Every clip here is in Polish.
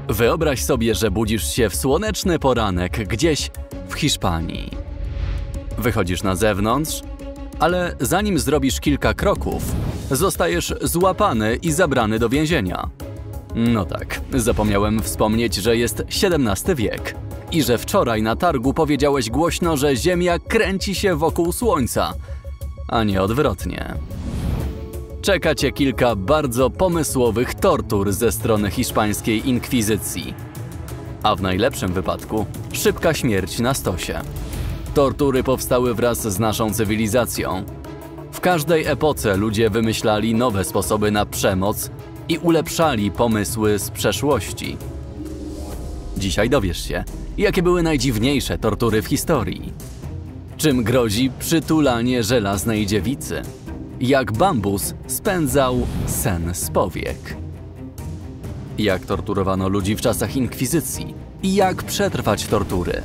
Wyobraź sobie, że budzisz się w słoneczny poranek gdzieś w Hiszpanii. Wychodzisz na zewnątrz, ale zanim zrobisz kilka kroków, zostajesz złapany i zabrany do więzienia. No tak, zapomniałem wspomnieć, że jest XVII wiek i że wczoraj na targu powiedziałeś głośno, że Ziemia kręci się wokół Słońca, a nie odwrotnie. Czeka cię kilka bardzo pomysłowych tortur ze strony hiszpańskiej inkwizycji. A w najlepszym wypadku szybka śmierć na stosie. Tortury powstały wraz z naszą cywilizacją. W każdej epoce ludzie wymyślali nowe sposoby na przemoc i ulepszali pomysły z przeszłości. Dzisiaj dowiesz się, jakie były najdziwniejsze tortury w historii. Czym grozi przytulanie żelaznej dziewicy? Jak bambus spędzał sen z powiek? Jak torturowano ludzi w czasach inkwizycji? I jak przetrwać tortury?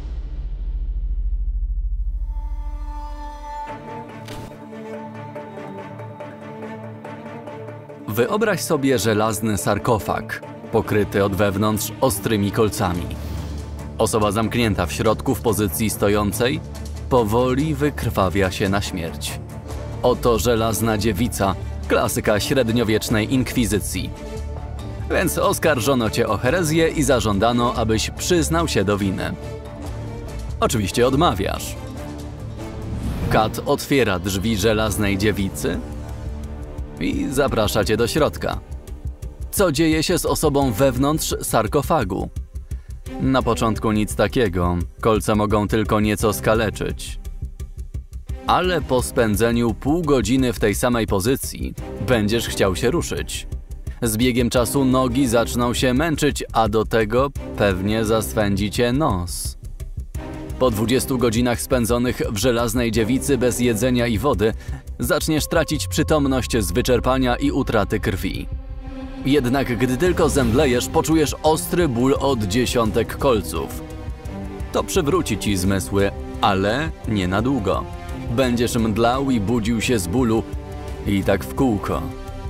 Wyobraź sobie żelazny sarkofag, pokryty od wewnątrz ostrymi kolcami. Osoba zamknięta w środku w pozycji stojącej powoli wykrwawia się na śmierć. Oto żelazna dziewica, klasyka średniowiecznej inkwizycji. Więc oskarżono cię o herezję i zażądano, abyś przyznał się do winy. Oczywiście odmawiasz. Kat otwiera drzwi żelaznej dziewicy i zaprasza cię do środka. Co dzieje się z osobą wewnątrz sarkofagu? Na początku nic takiego, kolce mogą tylko nieco skaleczyć. Ale po spędzeniu pół godziny w tej samej pozycji będziesz chciał się ruszyć. Z biegiem czasu nogi zaczną się męczyć, a do tego pewnie zaswędzi cię nos. Po 20 godzinach spędzonych w żelaznej dziewicy bez jedzenia i wody zaczniesz tracić przytomność z wyczerpania i utraty krwi. Jednak gdy tylko zemdlejesz, poczujesz ostry ból od dziesiątek kolców. To przywróci ci zmysły, ale nie na długo. Będziesz mdlał i budził się z bólu i tak w kółko.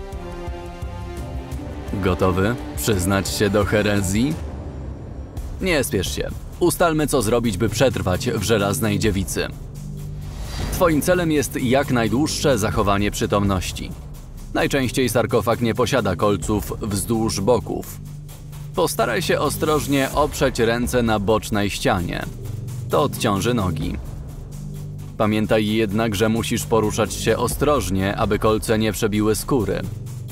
Gotowy przyznać się do herezji? Nie spiesz się. Ustalmy, co zrobić, by przetrwać w żelaznej dziewicy. Twoim celem jest jak najdłuższe zachowanie przytomności. Najczęściej sarkofag nie posiada kolców wzdłuż boków. Postaraj się ostrożnie oprzeć ręce na bocznej ścianie. To odciąży nogi. Pamiętaj jednak, że musisz poruszać się ostrożnie, aby kolce nie przebiły skóry.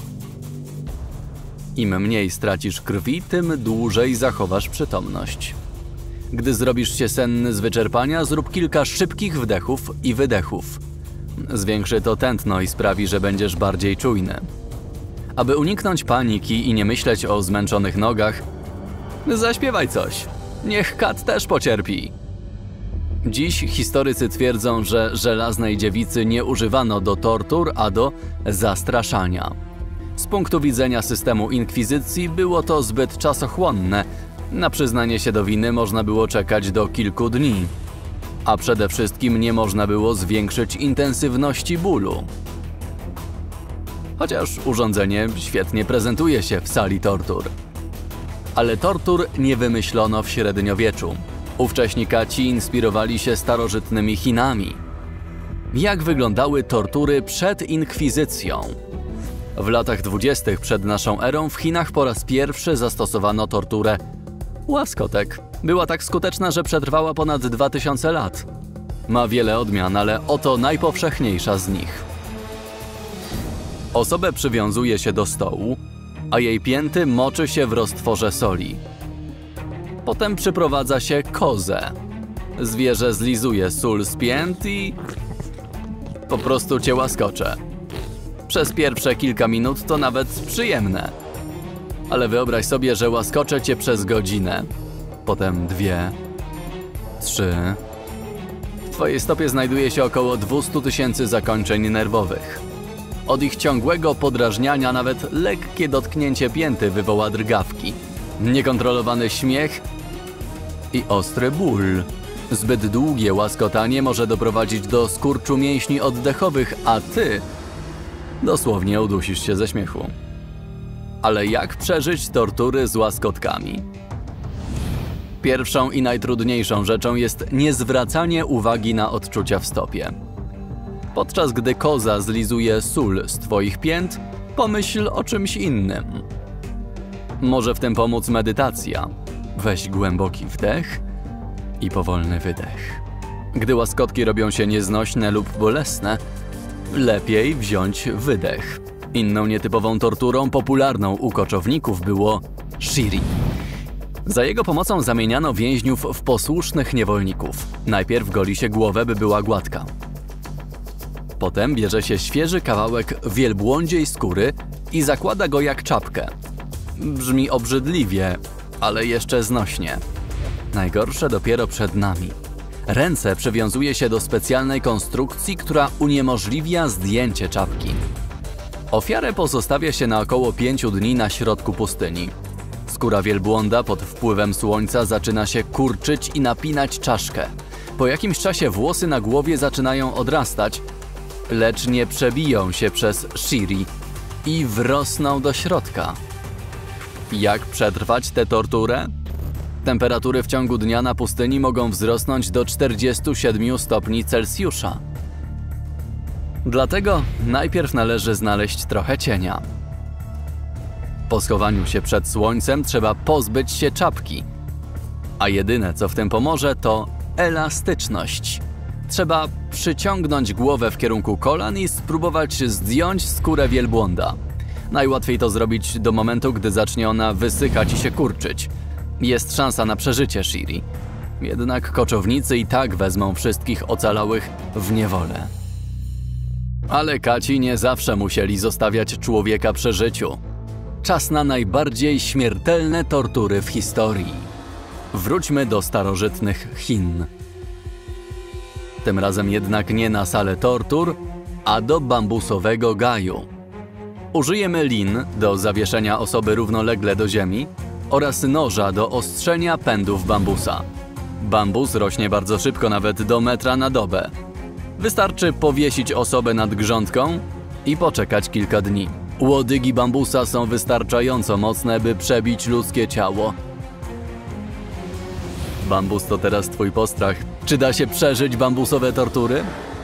Im mniej stracisz krwi, tym dłużej zachowasz przytomność. Gdy zrobisz się senny z wyczerpania, zrób kilka szybkich wdechów i wydechów. Zwiększy to tętno i sprawi, że będziesz bardziej czujny. Aby uniknąć paniki i nie myśleć o zmęczonych nogach, zaśpiewaj coś. Niech kat też pocierpi. Dziś historycy twierdzą, że żelaznej dziewicy nie używano do tortur, a do zastraszania. Z punktu widzenia systemu inkwizycji było to zbyt czasochłonne. Na przyznanie się do winy można było czekać do kilku dni. A przede wszystkim nie można było zwiększyć intensywności bólu. Chociaż urządzenie świetnie prezentuje się w sali tortur. Ale tortur nie wymyślono w średniowieczu. Ówcześni kaci inspirowali się starożytnymi Chinami. Jak wyglądały tortury przed inkwizycją? W latach 20. przed naszą erą w Chinach po raz pierwszy zastosowano torturę łaskotek. Była tak skuteczna, że przetrwała ponad 2000 lat. Ma wiele odmian, ale oto najpowszechniejsza z nich. Osobę przywiązuje się do stołu, a jej pięty moczy się w roztworze soli. Potem przyprowadza się kozę. Zwierzę zlizuje sól z pięt i po prostu cię łaskocze. Przez pierwsze kilka minut to nawet przyjemne. Ale wyobraź sobie, że łaskocze cię przez godzinę. Potem 2, 3. W twojej stopie znajduje się około 200 000 zakończeń nerwowych. Od ich ciągłego podrażniania nawet lekkie dotknięcie pięty wywoła drgawki, niekontrolowany śmiech i ostry ból. Zbyt długie łaskotanie może doprowadzić do skurczu mięśni oddechowych, a ty dosłownie udusisz się ze śmiechu. Ale jak przeżyć tortury z łaskotkami? Pierwszą i najtrudniejszą rzeczą jest niezwracanie uwagi na odczucia w stopie. Podczas gdy koza zlizuje sól z twoich pięt, pomyśl o czymś innym. Może w tym pomóc medytacja. Weź głęboki wdech i powolny wydech. Gdy łaskotki robią się nieznośne lub bolesne, lepiej wziąć wydech. Inną nietypową torturą popularną u koczowników było shiri. Za jego pomocą zamieniano więźniów w posłusznych niewolników. Najpierw goli się głowę, by była gładka. Potem bierze się świeży kawałek wielbłądziej skóry i zakłada go jak czapkę. Brzmi obrzydliwie, ale jeszcze znośnie. Najgorsze dopiero przed nami. Ręce przywiązuje się do specjalnej konstrukcji, która uniemożliwia zdjęcie czapki. Ofiarę pozostawia się na około 5 dni na środku pustyni. Skóra wielbłąda pod wpływem słońca zaczyna się kurczyć i napinać czaszkę. Po jakimś czasie włosy na głowie zaczynają odrastać, lecz nie przebiją się przez shiri i wrosną do środka. Jak przetrwać tę torturę? Temperatury w ciągu dnia na pustyni mogą wzrosnąć do 47 stopni Celsjusza. Dlatego najpierw należy znaleźć trochę cienia. Po schowaniu się przed słońcem trzeba pozbyć się czapki. A jedyne, co w tym pomoże, to elastyczność. Trzeba przyciągnąć głowę w kierunku kolan i spróbować zdjąć skórę wielbłąda. Najłatwiej to zrobić do momentu, gdy zacznie ona wysychać i się kurczyć. Jest szansa na przeżycie shiri. Jednak koczownicy i tak wezmą wszystkich ocalałych w niewolę. Ale Kaci nie zawsze musieli zostawiać człowieka przy życiu. Czas na najbardziej śmiertelne tortury w historii. Wróćmy do starożytnych Chin. Tym razem jednak nie na salę tortur, a do bambusowego gaju. Użyjemy lin do zawieszenia osoby równolegle do ziemi oraz noża do ostrzenia pędów bambusa. Bambus rośnie bardzo szybko, nawet do metra na dobę. Wystarczy powiesić osobę nad grządką i poczekać kilka dni. Łodygi bambusa są wystarczająco mocne, by przebić ludzkie ciało. Bambus to teraz twój postrach. Czy da się przeżyć bambusowe tortury?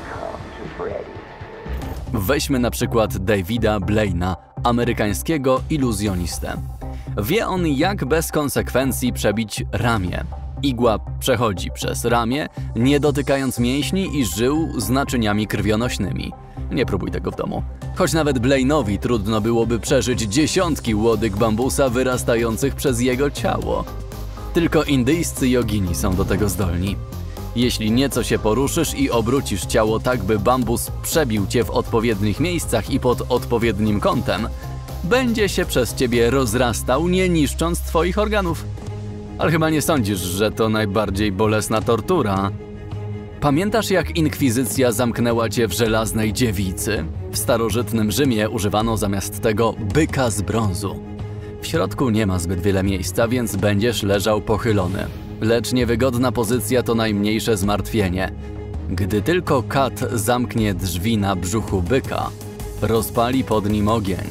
Weźmy na przykład Davida Blaine'a, amerykańskiego iluzjonistę. Wie on, jak bez konsekwencji przebić ramię. Igła przechodzi przez ramię, nie dotykając mięśni i żył z naczyniami krwionośnymi. Nie próbuj tego w domu. Choć nawet Blaine'owi trudno byłoby przeżyć dziesiątki łodyg bambusa wyrastających przez jego ciało. Tylko indyjscy jogini są do tego zdolni. Jeśli nieco się poruszysz i obrócisz ciało tak, by bambus przebił cię w odpowiednich miejscach i pod odpowiednim kątem, będzie się przez ciebie rozrastał, nie niszcząc twoich organów. Ale chyba nie sądzisz, że to najbardziej bolesna tortura. Pamiętasz, jak inkwizycja zamknęła cię w żelaznej dziewicy? W starożytnym Rzymie używano zamiast tego byka z brązu. W środku nie ma zbyt wiele miejsca, więc będziesz leżał pochylony. Lecz niewygodna pozycja to najmniejsze zmartwienie. Gdy tylko kat zamknie drzwi na brzuchu byka, rozpali pod nim ogień.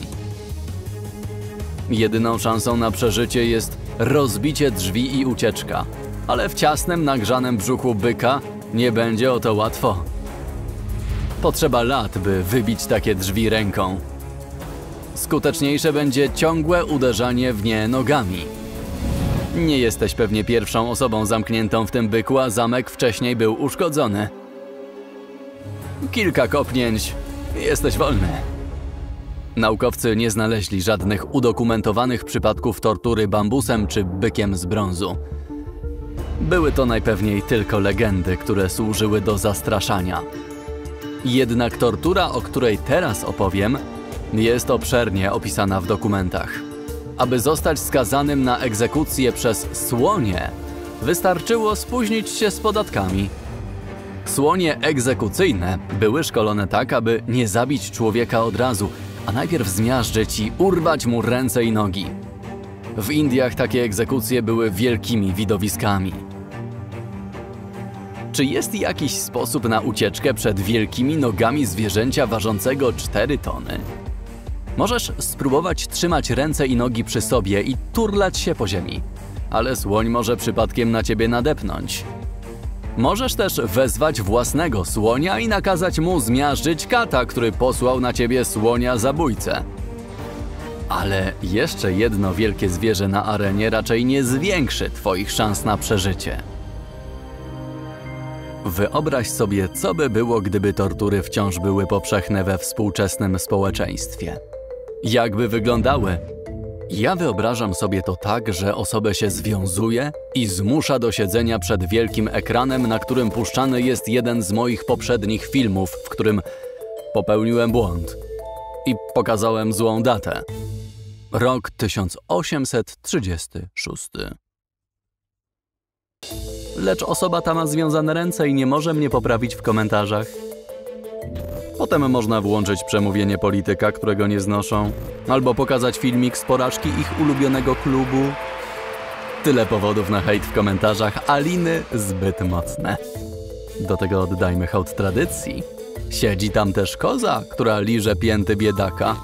Jedyną szansą na przeżycie jest rozbicie drzwi i ucieczka. Ale w ciasnym, nagrzanym brzuchu byka nie będzie o to łatwo. Potrzeba lat, by wybić takie drzwi ręką. Skuteczniejsze będzie ciągłe uderzanie w nie nogami. Nie jesteś pewnie pierwszą osobą zamkniętą w tym byku, a zamek wcześniej był uszkodzony. Kilka kopnięć i jesteś wolny. Naukowcy nie znaleźli żadnych udokumentowanych przypadków tortury bambusem czy bykiem z brązu. Były to najpewniej tylko legendy, które służyły do zastraszania. Jednak tortura, o której teraz opowiem, jest obszernie opisana w dokumentach. Aby zostać skazanym na egzekucję przez słonie, wystarczyło spóźnić się z podatkami. Słonie egzekucyjne były szkolone tak, aby nie zabić człowieka od razu, a najpierw zmiażdżyć i urwać mu ręce i nogi. W Indiach takie egzekucje były wielkimi widowiskami. Czy jest jakiś sposób na ucieczkę przed wielkimi nogami zwierzęcia ważącego 4 tony? Możesz spróbować trzymać ręce i nogi przy sobie i turlać się po ziemi, ale słoń może przypadkiem na ciebie nadepnąć. Możesz też wezwać własnego słonia i nakazać mu zmiażdżyć kata, który posłał na ciebie słonia zabójcę. Ale jeszcze jedno wielkie zwierzę na arenie raczej nie zwiększy twoich szans na przeżycie. Wyobraź sobie, co by było, gdyby tortury wciąż były powszechne we współczesnym społeczeństwie. Jak by wyglądały? Ja wyobrażam sobie to tak, że osobę się związuje i zmusza do siedzenia przed wielkim ekranem, na którym puszczany jest jeden z moich poprzednich filmów, w którym popełniłem błąd i pokazałem złą datę. Rok 1836. Lecz osoba ta ma związane ręce i nie może mnie poprawić w komentarzach. Potem można włączyć przemówienie polityka, którego nie znoszą, albo pokazać filmik z porażki ich ulubionego klubu. Tyle powodów na hejt w komentarzach, a liny zbyt mocne. Do tego oddajmy hołd tradycji. Siedzi tam też koza, która liże pięty biedaka.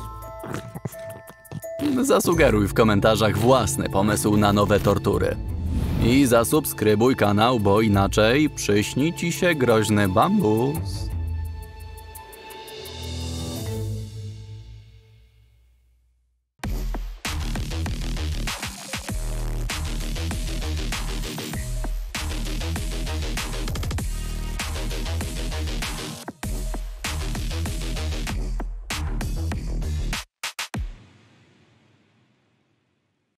Zasugeruj w komentarzach własny pomysł na nowe tortury. I zasubskrybuj kanał, bo inaczej przyśni ci się groźny bambus.